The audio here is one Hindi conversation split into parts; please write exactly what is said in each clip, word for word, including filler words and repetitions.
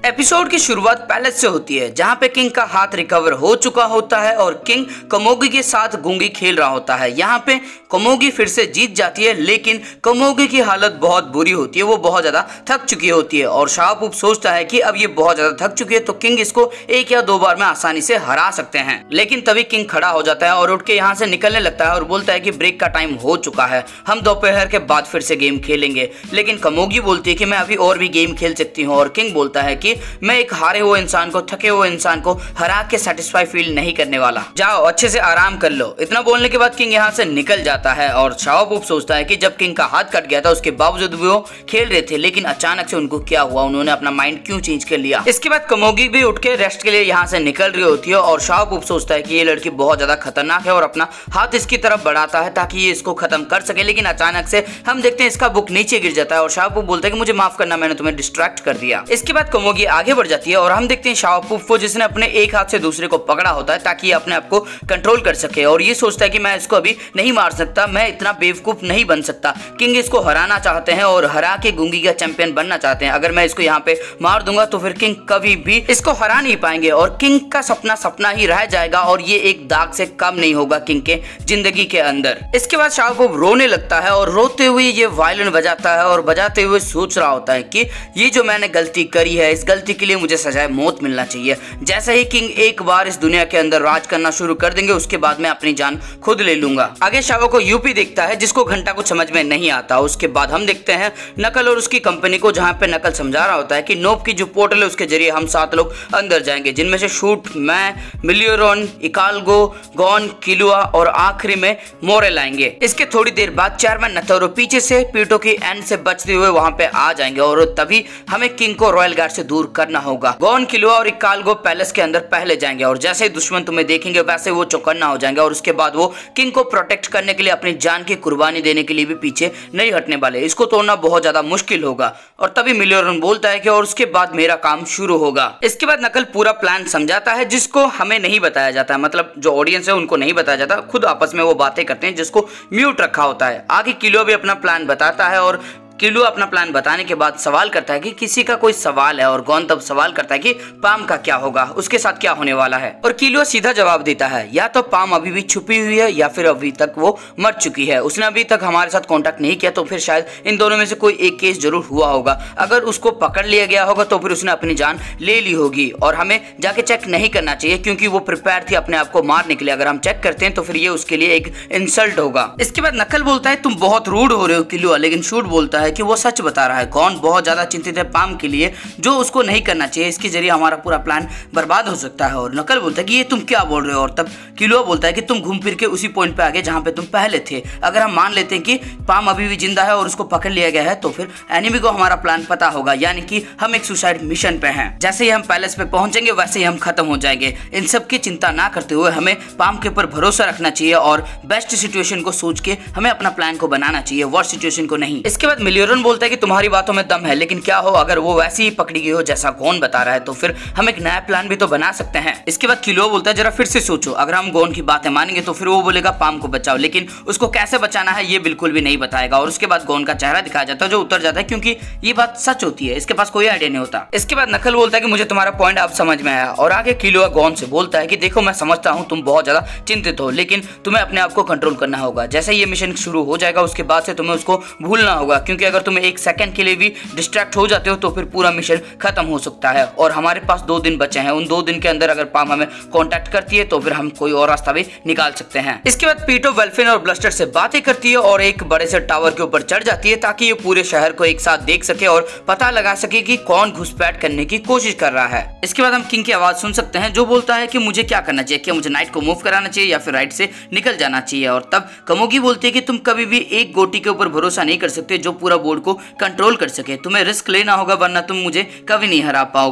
एपिसोड की शुरुआत पैलेस से होती है जहां पे किंग का हाथ रिकवर हो चुका होता है और किंग कोमोगी के साथ गूंगी खेल रहा होता है। यहाँ पे कोमोगी फिर से जीत जाती है, लेकिन कोमोगी की हालत बहुत बुरी होती है, वो बहुत ज्यादा थक चुकी होती है और शाहपूप सोचता है कि अब ये बहुत ज्यादा थक चुकी है तो किंग इसको एक या दो बार में आसानी से हरा सकते हैं। लेकिन तभी किंग खड़ा हो जाता है और उठ के यहाँ से निकलने लगता है और बोलता है कि ब्रेक का टाइम हो चुका है, हम दोपहर के बाद फिर से गेम खेलेंगे। लेकिन कोमोगी बोलती है कि मैं अभी और भी गेम खेल सकती हूँ और किंग बोलता है कि मैं एक हारे हुए इंसान को, थके हुए इंसान को हरा के सेटिस्फाई फील नहीं करने वाला, जाओ अच्छे से आराम कर लो। इतना बोलने के बाद किंग यहाँ से निकल जाता है और शाहपूप सोचता है कि जब किंग का हाथ कट गया था उसके बावजूद भी वो खेल रहे थे, लेकिन अचानक से उनको क्या हुआ, उन्होंने अपना माइंड क्यों चेंज कर लिया। इसके बाद कोमोगी भी उठ के रेस्ट के लिए यहाँ से निकल रही होती है और शाहपूप सोचता है कि ये लड़की बहुत ज्यादा खतरनाक है और अपना हाथ इसकी तरफ बढ़ाता है ताकि ये इसको खत्म कर सके। लेकिन अचानक से हम देखते हैं इसका बुक नीचे गिर जाता है और शाहपूप बोलता है कि मुझे माफ करना, मैंने तुम्हें डिस्ट्रैक्ट कर दिया। इसके बाद कोमोगी आगे बढ़ जाती है और हम देखते हैं शाहपूप को जिसने अपने एक हाथ से दूसरे को पकड़ा होता है ताकि ये अपने आप को कंट्रोल कर सके और ये सोचता है कि मैं इसको अभी नहीं मार सकता, मैं इतना बेवकूफ नहीं बन सकता। किंग इसको हराना चाहते हैं और हरा के गूंगी का चैंपियन बनना चाहते हैं। अगर मैं इसको यहाँ पे मार दूंगा तो फिर किंग कभी भी इसको हरा नहीं पाएंगे और किंग का सपना सपना ही रह जाएगा और ये एक दाग से कम नहीं होगा किंग के जिंदगी के अंदर। इसके बाद शाहपूप रोने लगता है और रोते हुए ये वायलिन बजाता है और बजाते हुए सोच रहा होता है कि ये जो मैंने गलती करी है, इस गलती के लिए मुझे सजाए मौत मिलना चाहिए। जैसे ही किंग एक बार इस दुनिया के अंदर राज करना शुरू कर देंगे उसके बाद मैं अपनी जान खुद ले लूंगा। आगे शावो को यूपी देखता है जिसको घंटा कुछ समझ में नहीं आता। उसके बाद हम देखते हैं नकल और उसकी कंपनी को, जहां पे नकल समझा रहा होता है कि नोब की जो पोर्टल है उसके जरिए हम सात लोग अंदर जाएंगे, जिनमें से शूट, मैं, मिलियोरन, इकालगो, गॉन, किलुआ और आखिरी में मोरेल आएंगे। इसके थोड़ी देर बाद चेयरमैन नथोरो पीछे से पीटो की एंड से बचते हुए वहां पे आ जाएंगे और तभी हमें किंग को रॉयल गार्ड से दूर करना होगा। गॉन, किलुआ और इकालगो पैलेस के अंदर पहले जाएंगे और जैसे ही दुश्मन तुम्हें देखेंगे वैसे वो चौकन्ना हो जाएंगे और उसके बाद वो किंग को प्रोटेक्ट करने के लिए अपनी जान की कुर्बानी देने के लिए भी पीछे नहीं हटने वाले। इसको तोड़ना बहुत ज्यादा मुश्किल होगा और तभी मिलियोरन बोलता है कि और उसके बाद मेरा काम शुरू होगा। इसके बाद नकल पूरा प्लान समझाता है जिसको हमें नहीं बताया जाता है, मतलब जो ऑडियंस है उनको नहीं बताया जाता, खुद आपस में वो बातें करते हैं जिसको म्यूट रखा होता है। आगे किलुआ भी अपना प्लान बताता है और किलुआ अपना प्लान बताने के बाद सवाल करता है कि किसी का कोई सवाल है और गॉन तब सवाल करता है कि पाम का क्या होगा, उसके साथ क्या होने वाला है। और किलुआ सीधा जवाब देता है या तो पाम अभी भी छुपी हुई है या फिर अभी तक वो मर चुकी है, उसने अभी तक हमारे साथ कांटेक्ट नहीं किया तो फिर शायद इन दोनों में से कोई एक केस जरूर हुआ होगा। अगर उसको पकड़ लिया गया होगा तो फिर उसने अपनी जान ले ली होगी और हमें जाके चेक नहीं करना चाहिए क्योंकि वो प्रिपेयर थी अपने आप को मारने के लिए। अगर हम चेक करते हैं तो फिर ये उसके लिए एक इंसल्ट होगा। इसके बाद नकल बोलता है तुम बहुत रूड हो रहे हो किलुआ, लेकिन शूट बोलता है कि वो सच बता रहा है। गॉन बहुत ज्यादा चिंतित है पाम के लिए, जो उसको नहीं करना चाहिए, इसके जरिए हमारा पूरा प्लान बर्बाद हो सकता है। और नकल बोलता है कि ये तुम क्या बोल रहे हो और तब किलुआ बोलता है कि तुम घूम फिर के उसी पॉइंट पे आ गए जहां पे तुम पहले थे। अगर हम मान लेते हैं कि पाम अभी भी जिंदा है और उसको पकड़ लिया गया है तो फिर एनिमी को हमारा प्लान पता होगा, यानी कि हम एक सुसाइड मिशन पे हैं। जैसे ही हम पैलेस पे पहुंचेंगे वैसे ही हम खत्म हो जाएंगे। इन सब की चिंता ना करते हुए हमें पाम के ऊपर भरोसा रखना चाहिए और बेस्ट सिचुएशन को सोच के हमें अपना प्लान को बनाना चाहिए, वर्स्ट सिचुएशन को नहीं। इसके बाद मिलियोरन बोलता है कि तुम्हारी बातों में दम है, लेकिन क्या हो अगर वो वैसे ही पकड़ी गई हो जैसा गॉन बता रहा है तो फिर हम एक नया प्लान भी तो बना सकते हैं। इसके बाद किलुआ बोलता है जरा फिर से सोचो, अगर हम गॉन की बातें मानेंगे तो फिर वो बोलेगा पाम को बचाओ, लेकिन उसको कैसे बचाना है ये बिल्कुल भी नहीं बताएगा। और उसके बाद गॉन का चेहरा दिखाया जाता है जो उतर जाता है क्योंकि ये बात सच होती है, इसके पास कोई आइडिया नहीं होता। इसके बाद नकल बोलता है कि मुझे तुम्हारा पॉइंट अब समझ में आया और आगे किलुआ गॉन से बोलता है कि देखो मैं समझता हूँ तुम बहुत ज्यादा चिंतित हो, लेकिन तुम्हें अपने आप को कंट्रोल करना होगा। जैसे ये मिशन शुरू हो जाएगा उसके बाद से तुम्हें उसको भूलना होगा, क्योंकि अगर तुम्हें एक सेकंड के लिए भी डिस्ट्रैक्ट हो जाते हो तो फिर पूरा मिशन खत्म हो सकता है। और हमारे पास दो दिन बचे हैं, उन दो दिन के अंदर अगर पाम हमें कांटेक्ट करती है तो फिर हम कोई और रास्ता भी निकाल सकते हैं। इसके बाद पीटो वेल्फिन और ब्लस्टर से बातें करती है और एक बड़े से टावर के ऊपर चढ़ जाती है ताकि ये पूरे शहर को एक साथ देख सके और पता लगा सके कि कौन घुसपैठ करने की कोशिश कर रहा है। इसके बाद हम किंग की आवाज सुन सकते हैं जो बोलता है कि मुझे क्या करना चाहिए, क्या मुझे नाइट को मूव कराना चाहिए या फिर राइट से निकल जाना चाहिए। और तब कोमोगी बोलती है कि तुम कभी भी एक गोटी के ऊपर भरोसा नहीं कर सकते जो पूरा बोर्ड को कंट्रोल कर सके, तुम्हें रिस्क लेना होगा वरना तुम मुझे कभी नहीं हरा पाओगे।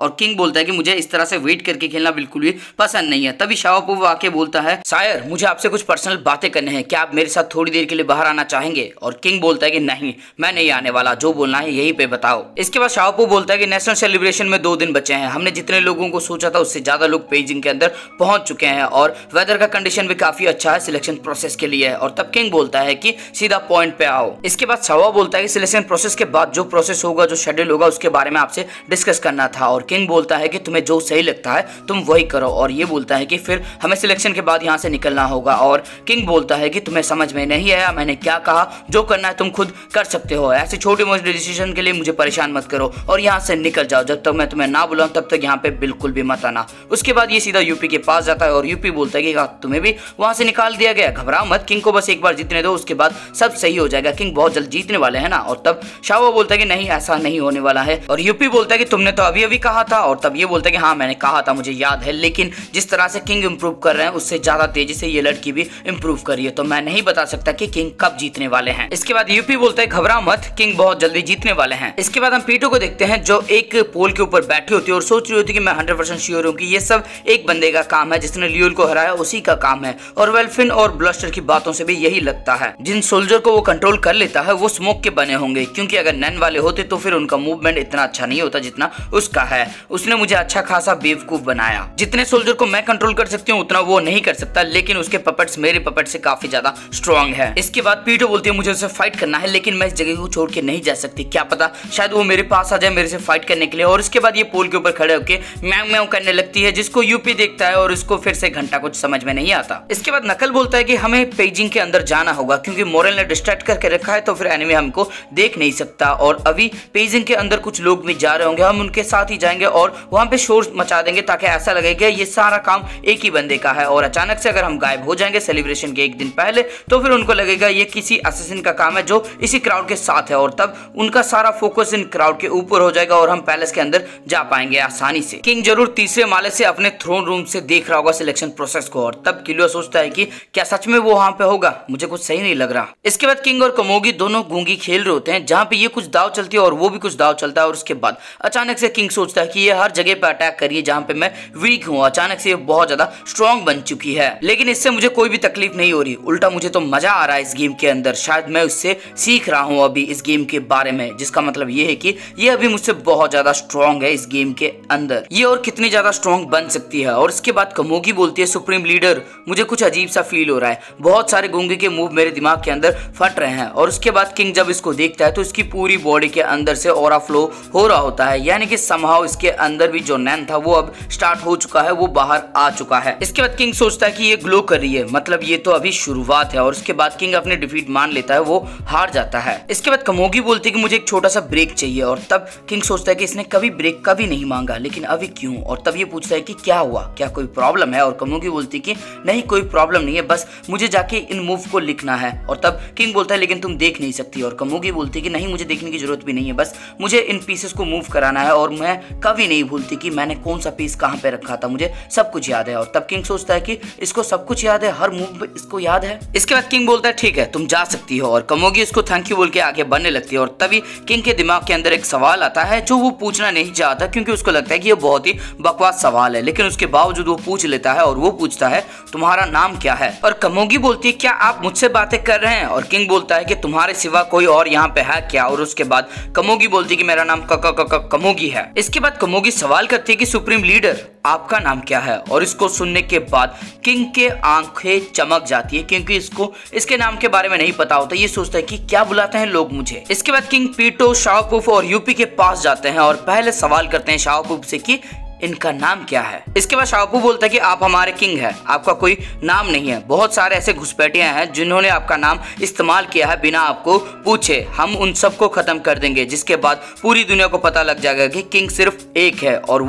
और किंग बोलता है कि मुझे इस तरह से वेट करके खेलना बिल्कुल भी पसंद नहीं है। तभी शाओपू आके बोलता है, शायर मुझे आपसे कुछ पर्सनल बातें करने हैं, क्या आप मेरे साथ थोड़ी देर के लिए बाहर आना चाहेंगे? और किंग बोलता है कि नहीं, मैं नहीं आने वाला, जो बोलना है यहीं पे बताओ। इसके बाद शाओपू बोलता है कि नेशनल सेलिब्रेशन में दो दिन बचे हैं, हमने जितने लोगों को सोचा था उससे ज्यादा लोग पेजिंग के अंदर पहुंच चुके हैं और वेदर का कंडीशन भी काफी अच्छा है सिलेक्शन प्रोसेस के लिए। और तब किंग बोलता है कि सीधा पॉइंट पे आओ। इसके बाद शवा बोलता है कि सिलेक्शन प्रोसेस के बाद जो प्रोसेस होगा, जो शेड्यूल होगा, उसके बारे में आपसे डिस्कस करना था। और किंग बोलता है कि तुम्हें जो सही लगता है तुम वही करो। और ये बोलता है कि फिर हमें सिलेक्शन के बाद यहाँ से निकलना होगा। और किंग बोलता है कि तुम्हें समझ में नहीं आया मैंने क्या कहा, जो करना है तुम खुद कर सकते हो, ऐसे छोटे मोटे डिसीजन के लिए मुझे परेशान मत करो और यहाँ से निकल जाओ। जब तक मैं तुम्हें ना बुलाऊं तब तक यहाँ पे बिल्कुल भी मत आना। उसके बाद ये सीधा यूपी के पास जाता है और यूपी बोलता है कि तुम्हें भी वहां से निकाल दिया गया, घबराओ मत, किंग को बस एक बार जीतने दो, उसके बाद सब सही हो जाएगा, किंग बहुत जल्द जीतने वाले हैं ना। और तब शावा बोलता है कि नहीं, ऐसा नहीं होने वाला है। और यूपी बोलता है कि तुमने तो अभी अभी कहा था। और तब ये बोलता है कि हाँ मैंने कहा था, मुझे याद है, लेकिन जिस तरह से किंग इंप्रूव कर रहे हैं उससे ज्यादा तेजी से ये लड़की भी इंप्रूव कर रही है, तो मैं नहीं बता सकता कि किंग कब जीतने वाले हैं। इसके बाद यूपी बोलता है घबराओ मत, किंग बहुत जल्दी जीतने वाले हैं। इसके बाद हम पीटो को देखते हैं जो एक पोल के ऊपर बैठी होती है और सोच रही होती है कि मैं हंड्रेड परसेंट श्योर हूँ कि ये सब एक बंदे का काम है, जिसने लियोल को हराया उसी का काम है। और वेल्फिन और ब्लस्टर की बातों से भी यही लगता है। जिन सोल्जर को वो कंट्रोल कर लेता है वो स्मोक के बने होंगे, क्योंकि अगर नैन वाले होते तो फिर उनका मूवमेंट इतना अच्छा नहीं होता जितना उसका है। उसने मुझे अच्छा खासा बेवकूफ बनाया। जितने सोल्जर को मैं कंट्रोल कर सकती हूँ उतना वो नहीं कर सकता, लेकिन उसके पपेट्स मेरे पपेट से काफी ज्यादा स्ट्रॉन्ग है। इसके बाद पीटो बोलती है मुझे उससे फाइट करना है, लेकिन मैं इस जगह को छोड़ के नहीं जा सकती, क्या पता शायद वो मेरे पास आ जाए मेरे से फाइट करने के लिए। और इसके बाद ये पोल के ऊपर खड़े होकर म्याऊ म्याऊ करने लगती है, जिसको यूपी देखता है और उसको फिर से घंटा कुछ समझ में नहीं आता। इसके बाद नकल बोलता है कि हमें पेजिंग के अंदर जाना होगा, क्योंकि मोरल ने डिस्ट्रैक्ट करके रखा है, तो फिर एनिमी हमको देख नहीं सकता। और अभी पेजिंग के अंदर कुछ लोग भी जा रहे होंगे, हम उनके साथ ही जाएंगे और वहां पे शोर मचा देंगे ताकि ऐसा लगेगा ये सारा काम एक ही बंदे का है। और अचानक से अगर हम गायब हो जाएंगे सेलिब्रेशन के एक दिन पहले, तो फिर उनको लगेगा ये किसी असैसिन का काम है जो इसी क्राउड के साथ है, और तब उनका सारा फोकस इन क्राउड के ऊपर हो जाएगा और हम पैलेस के अंदर जा पाएंगे आसानी से। किंग जरूर तीसरे माले से अपने थ्रोन रूम से देख रहा होगा सिलेक्शन प्रोसेस को, और तब किलियो सोचता है कि क्या सच में वो वहां पे होगा, मुझे कुछ सही नहीं लग रहा। इसके बाद किंग और कमोगी दोनों गूंगी खेल रहे होते हैं, जहां पे ये कुछ दाव चलती है और वो भी कुछ दाव चलता है। और उसके बाद अचानक से किंग सोचता है कि ये हर जगह पे अटैक करिए जहां पे मैं वीक हूँ। अचानक से ये बहुत ज्यादा स्ट्रॉन्ग बन चुकी है, लेकिन इससे मुझे कोई भी तकलीफ नहीं हो रही, उल्टा मुझे तो मजा आ रहा है इस गेम के अंदर। शायद मैं उससे सीख रहा हूँ अभी इस गेम के बारे में, जिसका मतलब ये है कि ये अभी मुझसे बहुत ज्यादा स्ट्रॉन्ग है इस गेम के अंदर, ये और कितनी ज्यादा स्ट्रॉन्ग बन सकती है। और इसके बाद कमोगी बोलती है सुप्रीम लीडर मुझे कुछ अजीब सा फील हो रहा है, बहुत सारे गूंगे के मूव मेरे दिमाग के अंदर फट रहे हैं। और उसके बाद किंग जब इसको देखता है तो इसकी पूरी बॉडी के अंदर से ऑरा फ्लो हो रहा होता है, यानी कि समहाउ इसके अंदर भी जो नैन था वो अब स्टार्ट हो चुका है, वो बाहर आ चुका है। इसके बाद किंग सोचता है कि ये ग्लो कर रही है, मतलब ये तो अभी शुरुआत है। और उसके बाद किंग अपनी डिफीट मान लेता है, वो हार जाता है। इसके बाद कमोगी बोलती है कि मुझे एक छोटा सा ब्रेक चाहिए, और तब किंग सोचता है कि इसने कभी ब्रेक कभी नहीं मांगा, लेकिन अभी क्यों। और तब ये पूछता है कि क्या हुआ, क्या कोई प्रॉब्लम है। और कमोगी बोलती है कि नहीं कोई प्रॉब्लम नहीं है, बस मुझे जाके इन मूव को लिखना है। और तब किंग बोलता है लेकिन तुम देख नहीं सकती। और कमोगी बोलती है कि नहीं मुझे देखने की जरूरत भी नहीं है, बस मुझे इन पीसेस को मूव कराना है, और मैं कभी नहीं भूलती कि मैंने कौन सा पीस कहाँ पे रखा था, मुझे सब कुछ याद है। और तब किंग सोचता है कि इसको सब कुछ याद है, हर मूव इसको याद है। इसके बाद किंग बोलता है ठीक है तुम जा सकती हो, और कमोगी उसको थैंक यू बोल के आगे बढ़ने लगती है। और तभी किंग के दिमाग के अंदर एक सवाल आता है जो वो पूछना नहीं चाहता, क्योंकि उसको लगता है कि ये बहुत ही बकवास सवाल है, लेकिन उसके बावजूद वो पूछ लेता है। और वो पूछता है तुम्हारा नाम क्या है। और कमोगी बोलती है क्या आप मुझसे बातें कर रहे हैं। और किंग बोलता है कि तुम्हारे सिवा कोई और यहाँ पे है क्या। और उसके बाद कमोगी बोलती है कि मेरा नाम कमोगी है। इसके बाद कमोगी सवाल करती है कि सुप्रीम लीडर आपका नाम क्या है। और इसको सुनने के बाद किंग के आंखें चमक जाती है, क्योंकि इसको इसके नाम के बारे में नहीं पता होता। ये सोचता है कि क्या बुलाते हैं लोग मुझे। इसके बाद किंग पीटो, शाओपुफ और यूपी के पास जाते हैं और पहले सवाल करते हैं शाओपुफ से कि इनका नाम क्या है। इसके बाद शाओपू बोलता है कि आप हमारे किंग हैं, आपका कोई नाम नहीं है। बहुत सारे ऐसे घुसपैठियां हैं जिन्होंने आपका नाम इस्तेमाल किया है बिना आपको पूछे। हम उन सबको खत्म कर देंगे, जिसके बाद पूरी दुनिया को पता लग जाएगा कि किंग सिर्फ एक है और वो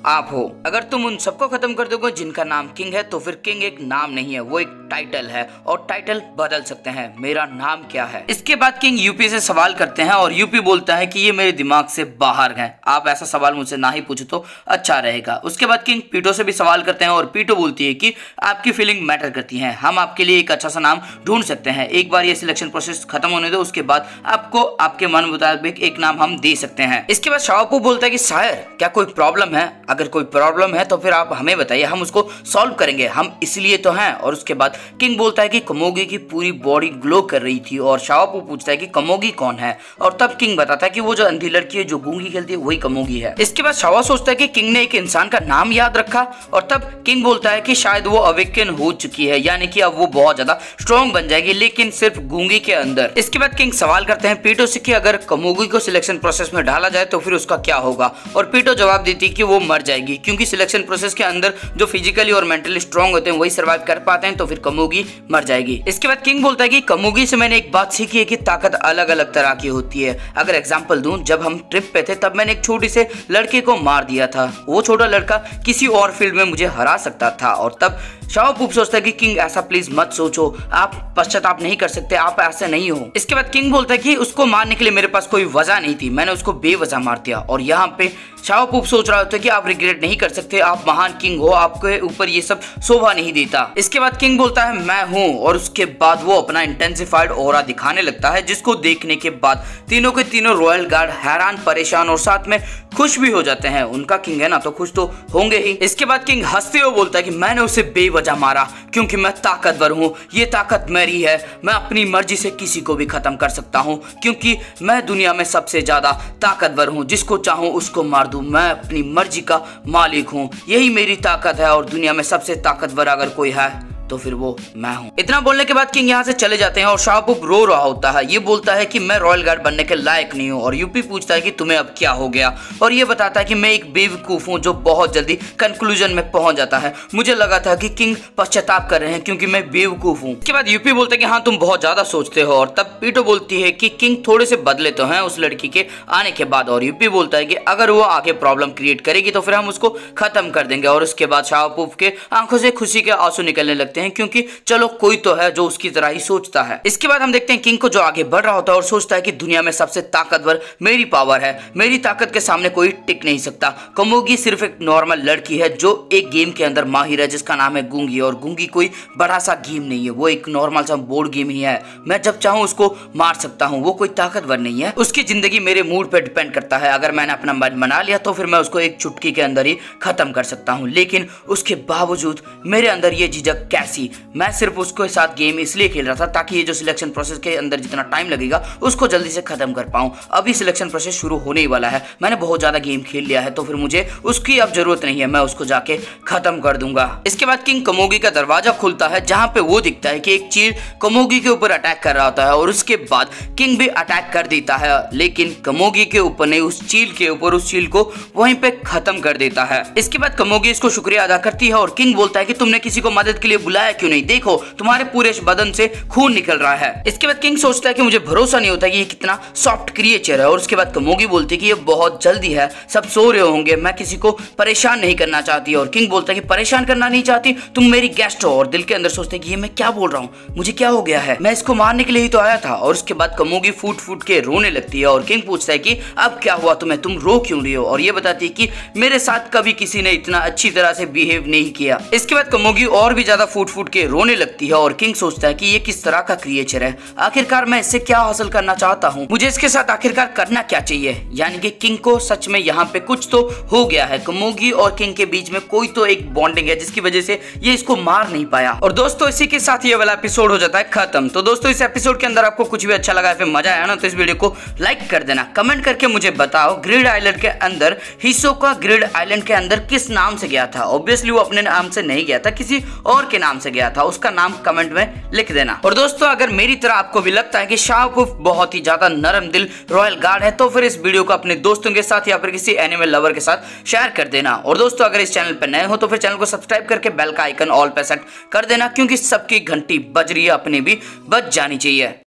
आप हो। अगर तुम उन सबको खत्म कर दोगे जिनका नाम किंग है तो फिर किंग एक नाम नहीं है, वो एक टाइटल है और टाइटल बदल सकते हैं। मेरा नाम क्या है? इसके बाद किंग यूपी से सवाल करते हैं और यूपी बोलता है कि ये मेरे दिमाग से बाहर है, आप ऐसा सवाल मुझसे ना ही पूछो तो अच्छा रहेगा। उसके बाद किंग पीटो से भी सवाल करते हैं और पीटो बोलती है कि आपकी फीलिंग मैटर करती है, हम आपके लिए एक अच्छा सा नाम ढूंढ सकते हैं, एक बार ये सिलेक्शन प्रोसेस खत्म होने दो, उसके बाद आपको आपके मन मुताबिक एक नाम हम दे सकते हैं। इसके बाद शाओपू बोलता है कि शायर क्या कोई प्रॉब्लम है? अगर कोई प्रॉब्लम है तो फिर आप हमें बताइए, हम उसको सॉल्व करेंगे, हम इसलिए तो हैं। और उसके बाद किंग बोलता है कि कमोगी की पूरी बॉडी ग्लो कर रही थी और शाओपू पूछता है कि कमोगी कौन है, और तब किंग बताता है कि वो जो अंधी लड़की है जो गूंगी खेलती है वही कमोगी है। इसके बाद शाओ सोचता है कि किंग ने एक इंसान का नाम याद रखा और तब किंग बोलता है कि शायद वो अवेकन हो चुकी है, यानी कि अब वो बहुत ज्यादा स्ट्रॉन्ग बन जाएगी, लेकिन सिर्फ गूंगी के अंदर। इसके बाद किंग सवाल करते हैं पीटो से कि अगर कमोगी को सिलेक्शन प्रोसेस में डाला जाए तो फिर उसका क्या होगा, और पीटो जवाब देती है कि वो मर जाएगी, क्योंकि सिलेक्शन प्रोसेस के अंदर जो फिजिकली और मेंटली स्ट्रॉन्ग होते हैं वही सर्वाइव कर पाते हैं, तो फिर कमोगी मर जाएगी। इसके बाद किंग बोलता है कि कमोगी से मैंने एक बात सीखी है कि ताकत अलग अलग तरह की होती है। अगर एग्जांपल दूं, जब हम ट्रिप पे थे तब मैंने एक छोटी से लड़के को मार दिया था, वो छोटा लड़का किसी और फील्ड में मुझे हरा सकता था। और तब शाओपू सोचता है कि किंग ऐसा प्लीज मत सोचो, आप पश्चाताप नहीं कर सकते, आप ऐसे नहीं हो। इसके बाद किंग बोलता है कि उसको मारने के लिए मेरे पास कोई वजह नहीं थी, मैंने उसको बेवजह मार दिया। और यहाँ पे शाओपू सोच रहा होता है कि आप रिग्रेट नहीं कर सकते, आप महान किंग हो, आपके ऊपर ये सब शोभा नहीं देता। इसके बाद किंग बोलता है मैं हूँ, और उसके बाद वो अपना इंटेंसिफाइड ऑरा दिखाने लगता है, जिसको देखने के बाद तीनों के तीनों रॉयल गार्ड हैरान, परेशान और साथ में खुश भी हो जाते हैं। उनका किंग है ना, तो खुश तो होंगे ही। इसके बाद किंग हंसते हुए बोलता है कि मैंने उसे बेवजह मारा क्योंकि मैं ताकतवर हूँ, ये ताकत मेरी है, मैं अपनी मर्जी से किसी को भी खत्म कर सकता हूँ, क्योंकि मैं दुनिया में सबसे ज्यादा ताकतवर हूँ, जिसको चाहूँ उसको मार दूं, मैं अपनी मर्जी का मालिक हूँ, यही मेरी ताकत है, और दुनिया में सबसे ताकतवर अगर कोई है तो फिर वो मैं हूं। इतना बोलने के बाद किंग यहाँ से चले जाते हैं और शाओपू रो रहा होता है, ये बोलता है कि मैं रॉयल गार्ड बनने के लायक नहीं हूँ। और यूपी पूछता है कि तुम्हें अब क्या हो गया, और ये बताता है कि मैं एक बेवकूफ हूँ जो बहुत जल्दी कंक्लूजन में पहुंच जाता है, मुझे लगा था कि किंग पश्चाताप कर रहे हैं क्योंकि मैं बेवकूफ हूँ। इसके बाद यूपी बोलता है कि हाँ तुम बहुत ज्यादा सोचते हो, और तब पीटो बोलती है कि किंग थोड़े से बदले तो हैं उस लड़की के आने के बाद। और यूपी बोलता है कि अगर वो आगे प्रॉब्लम क्रिएट करेगी तो फिर हम उसको खत्म कर देंगे। और उसके बाद शाओपू के आंखों से खुशी के आंसू निकलने लगते हैं, क्योंकि चलो कोई तो है जो उसकी तरह ही सोचता है। इसके बाद हम देखते हैं किंग को जो आगे बढ़ रहा होता है और सोचता है कि दुनिया में सबसे ताकतवर मेरी पावर है, मेरी ताकत के सामने कोई टिक नहीं सकता। कमोगी सिर्फ एक नॉर्मल लड़की है जो एक गेम के अंदर माहिर है जिसका नाम है गूंगी, और गूंगी कोई बड़ा सा गेम नहीं है, वो एक नॉर्मल सा बोर्ड गेम ही है, मैं जब चाहूं उसको मार सकता हूं, वो कोई ताकतवर नहीं है, उसकी जिंदगी मेरे मूड पे डिपेंड करता है, अगर मैंने अपना मन बना लिया तो फिर मैं उसको एक चुटकी के अंदर ही खत्म कर सकता हूं। लेकिन उसके बावजूद मेरे अंदर ये झिझक कैसी, मैं सिर्फ उसके साथ गेम इसलिए खेल रहा था ताकि ये जो सिलेक्शन प्रोसेस के अंदर जितना टाइम लगेगा उसको जल्दी से खत्म कर पाऊं। अभी सिलेक्शन प्रोसेस शुरू होने ही वाला है, मैंने बहुत ज्यादा गेम खेल लिया है, तो फिर मुझे उसकी अब जरूरत नहीं है, मैं उसको जाके खत्म कर दूंगा। इसके बाद किंग कमोगी का दरवाजा खुलता है जहां पे वो दिखता है कि एक चील कमोगी के ऊपर अटैक कर रहा होता है, और उसके बाद किंग भी अटैक कर देता है, लेकिन कमोगी के ऊपर नहीं, उस चील के ऊपर, उस चील को वहीं पे खत्म कर देता है। इसके बाद कमोगी इसको शुक्रिया अदा करती है और किंग बोलता है कि तुमने किसी को मदद के लिए बुलाया क्यों नहीं, देखो तुम्हारे पूरे बदन से खून निकल रहा है। इसके बाद किंग सोचता है कि मुझे भरोसा नहीं होता कि ये कितना सॉफ्ट क्रिएचर है, और उसके बाद कमोगी बोलती है कि ये बहुत जल्दी है, सब सो रहे होंगे, मैं किसी को परेशान नहीं करना चाहती। और किंग बोलता है कि परेशान करना नहीं चाहती, तुम मेरी गेस्ट हो। और दिल के अंदर सोचते हैं कि ये मैं क्या बोल रहा हूँ, मुझे क्या हो गया है, मैं इसको मारने के लिए ही तो आया था। और उसके बाद कमोगी फूट फूट के रोने लगती है और किंग पूछता है कि अब क्या हुआ तुम्हें, तुम रो क्यों रही हो, और ये बताती है कि मेरे साथ कभी किसी ने इतना अच्छी तरह से बिहेव नहीं किया। इसके बाद कमोगी और भी ज्यादा फूट फूट के रोने लगती है और किंग सोचता है कि ये किस तरह का क्रिएचर है, आखिरकार मैं इससे क्या हासिल करना चाहता हूँ, मुझे इसके साथ आखिरकार करना क्या चाहिए। यानी कि किंग को सच में यहाँ पे कुछ तो हो गया है, कमोगी और किंग के बीच में कोई तो एक बॉन्डिंग है जिसकी वजह से ये इसको मार नहीं पाया। और दोस्तों इसी के साथ ये वाला एपिसोड हो जाता है खत्म। तो दोस्तों इस एपिसोड के अंदर आपको कुछ भी अच्छा लगा, फिर मजा आया ना, तो इस वीडियो को लाइक कर देना, कमेंट करके मुझे बताओ ग्रिड आइलैंड के अंदर हिसोका ग्रिड आइलैंड के अंदर किस नाम से गया था। ऑब्वियसली वो अपने नाम से नहीं गया था, किसी और के नाम से गया था, उसका नाम कमेंट में लिख देना। और दोस्तों अगर मेरी तरह आपको भी लगता है कि शाओपू बहुत ही ज्यादा नरम दिल रॉयल गार्ड है, तो फिर इस वीडियो को अपने दोस्तों के साथ या फिर किसी एनिमल लवर के साथ शेयर कर देना। और दोस्तों अगर इस चैनल पर नए हो तो फिर चैनल को सब्सक्राइब करके बेल का आइकन ऑल पे सेट कर देना, क्योंकि सबकी घंटी बज रही है, अपने भी बज जानी चाहिए।